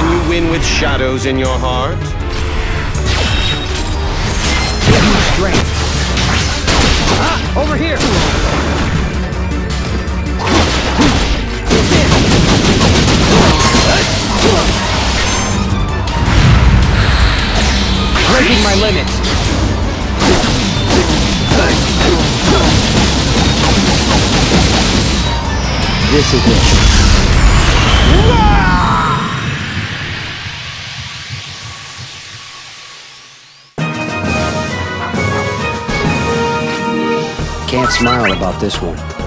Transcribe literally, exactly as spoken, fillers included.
Can you win with shadows in your heart? Give me strength. Ah, over here. Breaking my limits. This is it. Can't smile about this one.